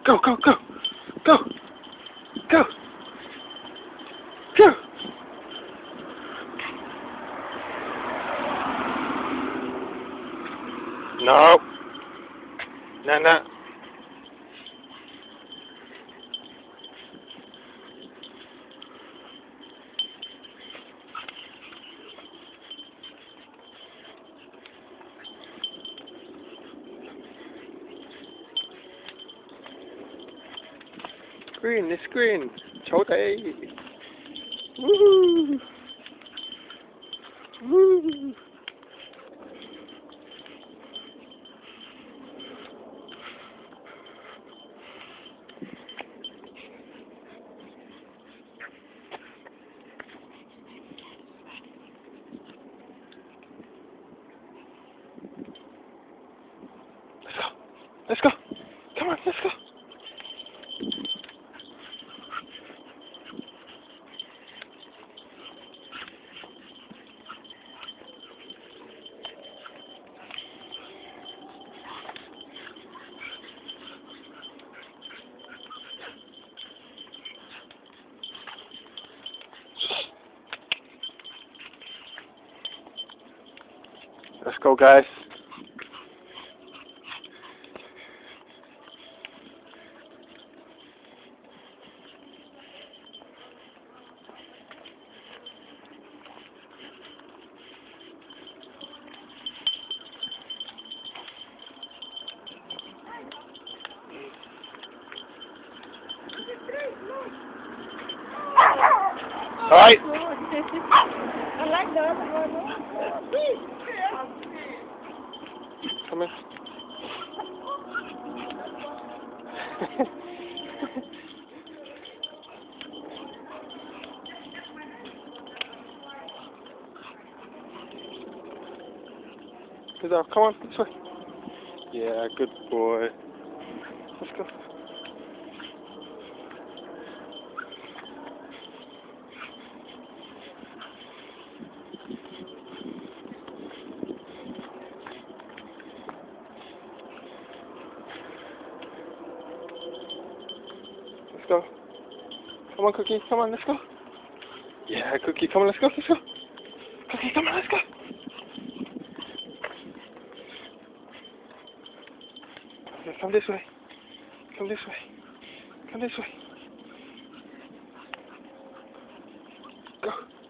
Go, go, go. Go. Go. Go. No. No, no. Green, this green. Chote. Woo. Woo. Let's go. Come on, let's go. Let's go, guys. All right. I like the other one. Come in. Come on, this way. Yeah, good boy. Let's go. Let's go. Come on, Cookie. Come on, let's go. Yeah, Cookie. Come on, let's go. Let's go. Cookie, come on, let's go. Okay, come this way. Come this way. Come this way. Go.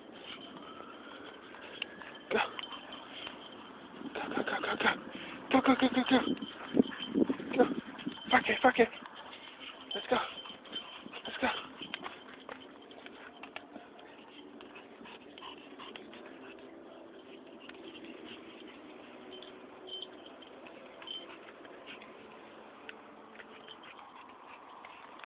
Go. Go, go, go, go, go. Go, go, go, go, go. Go. Fuck it, fuck it. Let's go.